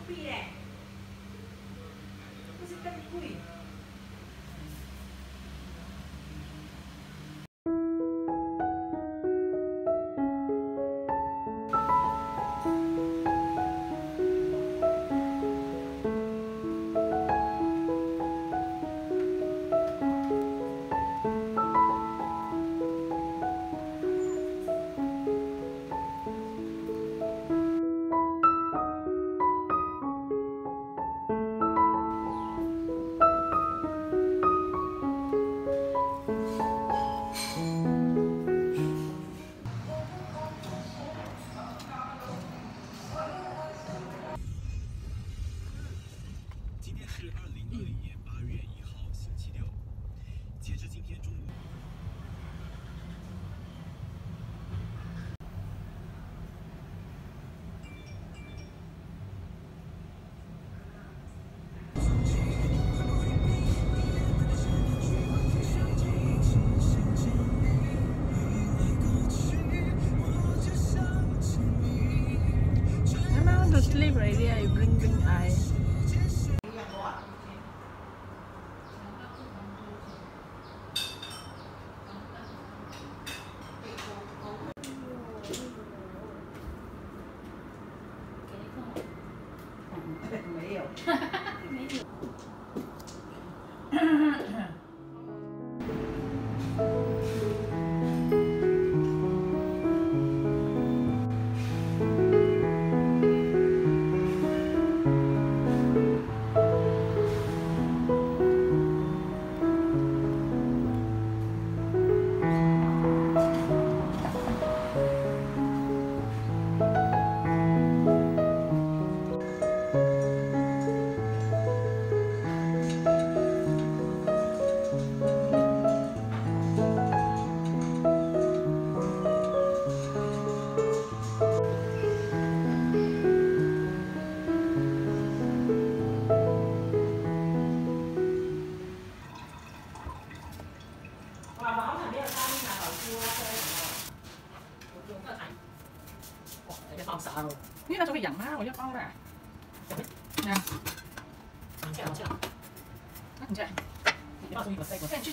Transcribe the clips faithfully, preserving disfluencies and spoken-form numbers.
币嘞，不是更贵。 今天是二零二零年八月一号，星期六。截至今天中午。 Am I want to sleep already? I bring bring eye. 没有。没有。哇，毛很没有压力啊，好多车什么？我用这台，哇，这个爆傻了。 因为那时候会痒嘛，我要包的。这样， 拿去拿去拿。 那你这样， 你告诉你我塞过。 现在去。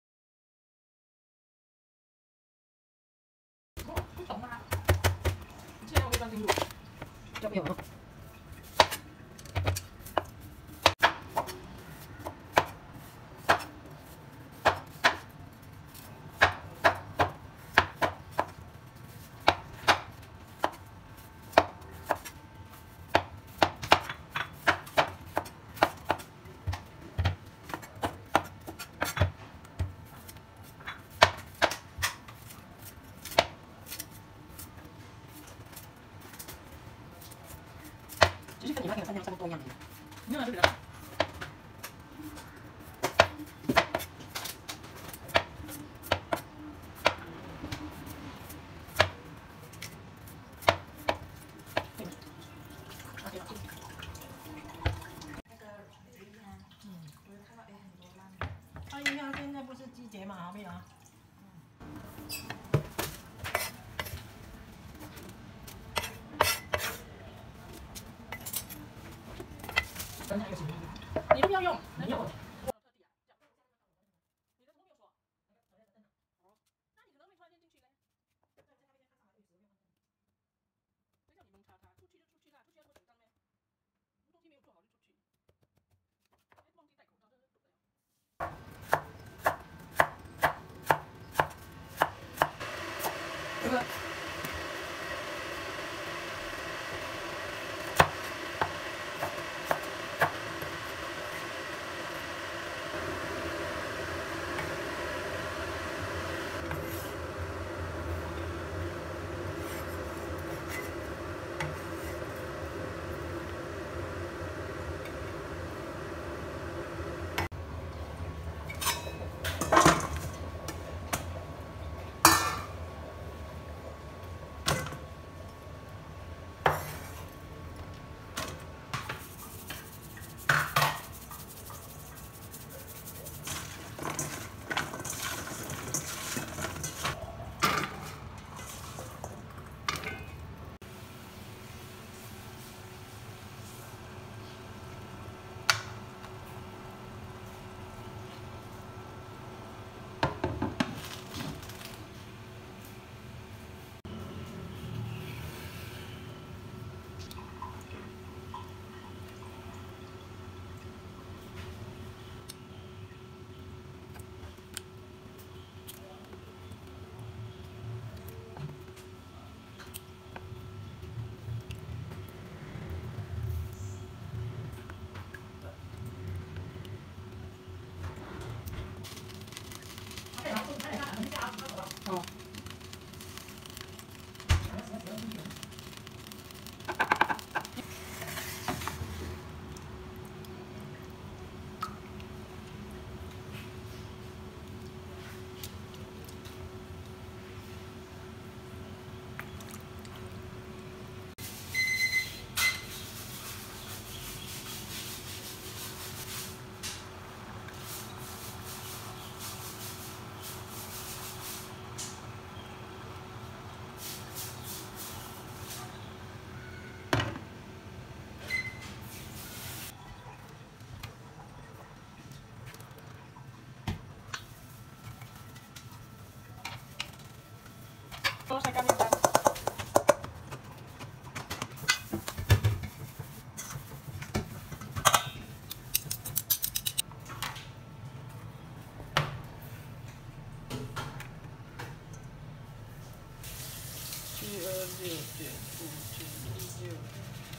哦，不懂啊。你现在我会装进入。 就没有了。就是跟你那边的分量差不多一样的。 没有，那就比较。 哎呀，现在不是季节嘛，没有啊。 跟他一个情况，你都不要用， 没有。 这个。 九九五九一六。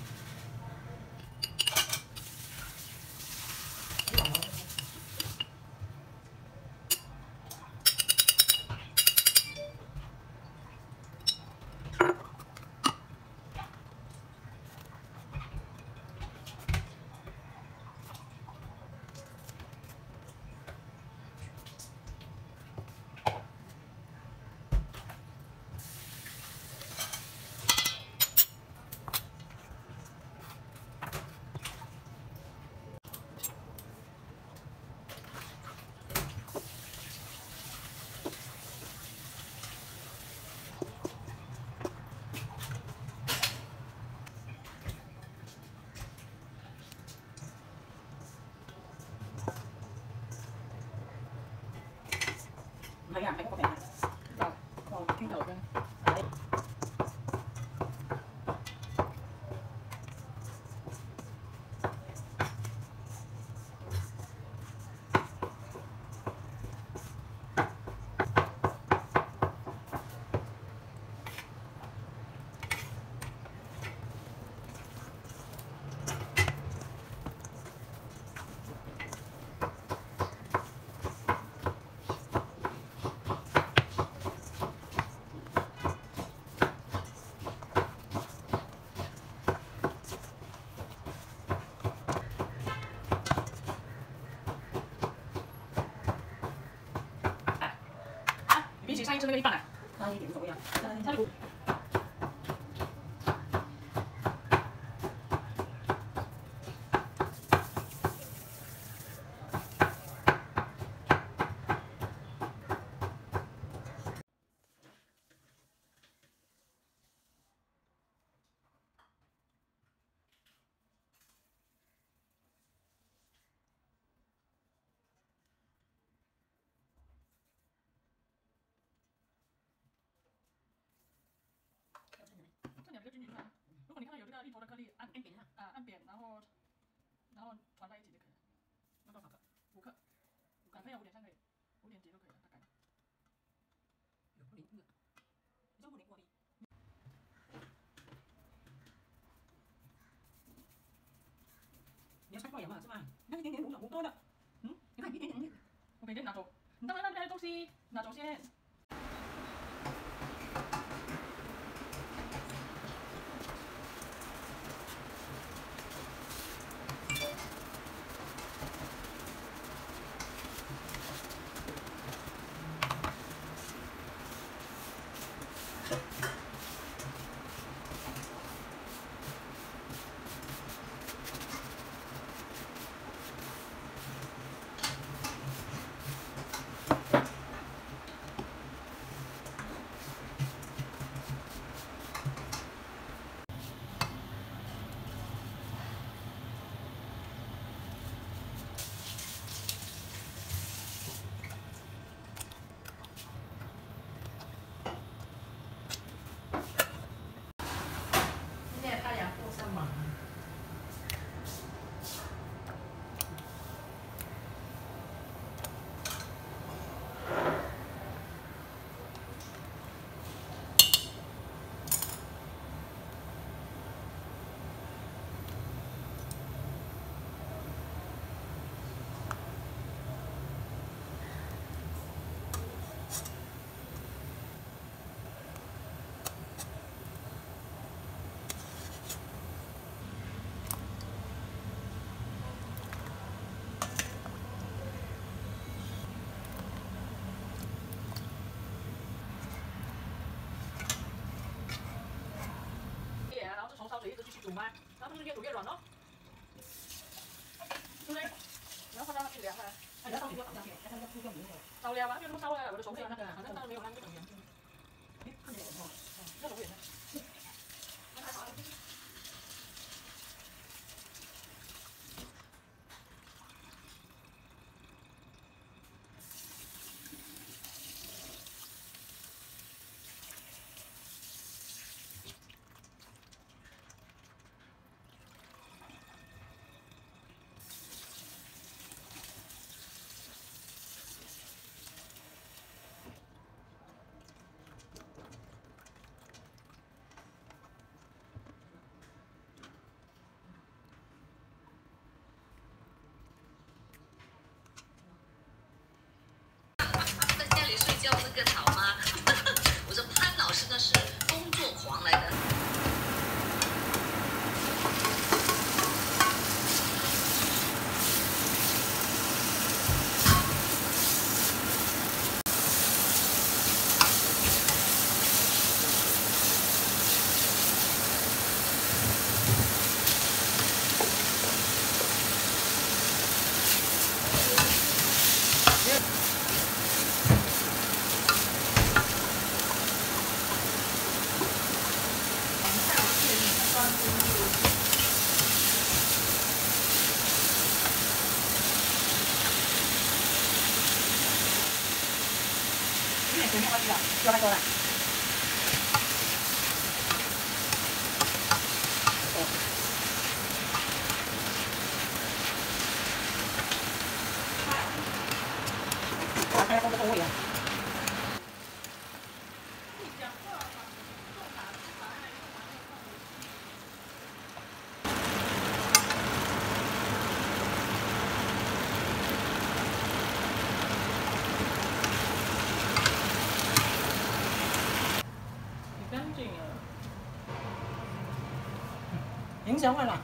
係啊，係嗰個平嘅。就放天頭嘅。係。比起上一次那个一半啊，差一点无所谓啊，差一股。这两个均匀啊。如果你看到有这个一坨的颗粒，按按扁啊，啊按扁，然后然后团在一起就可以了。那多少克？五克。啊，可以啊，五点三可以，五点几都可以了，大概。有不灵个，你这不灵过力。你要拆块有嘛？是吗？你看一点点糊糊多的，嗯，你看一点点点。我给你拿走，你当然那边的东西拿走先。从烧水一直继续煮吗？然后不是越煮越软哦，对不对？然后放到它去凉了，哎，然后你要倒下去，哎，它要出个名了。烧了啊，就那么烧了，我的手里那个好像倒没有那个等于。哎，看起来哦，那种也是。那还好。 点甜面关系了，不要太多了。打开工作风味啊。 干净啊！ 影响完了。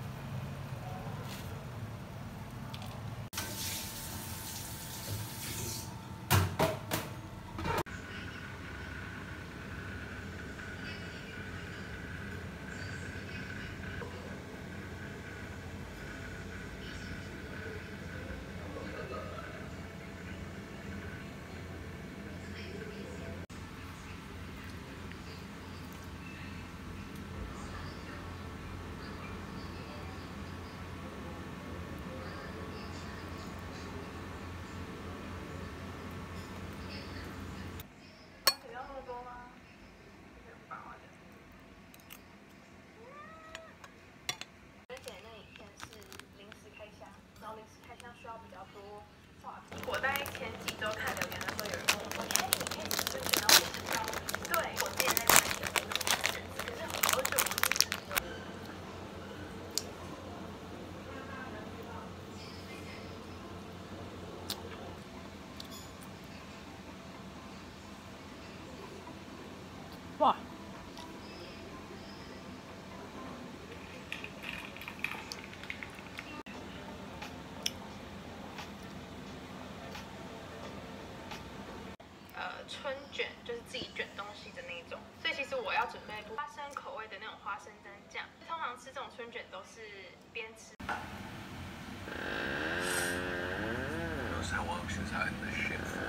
我在前几周看留言的时候，有人跟我说：“哎，你可以是不是觉得我知道？”对，我之前在家里有那种疹子，可是好久没使用。 哇！ 春卷就是自己卷东西的那种，所以其实我要准备花生口味的那种花生蘸酱。通常吃这种春卷都是边吃。 Knows how anxious I am this shit.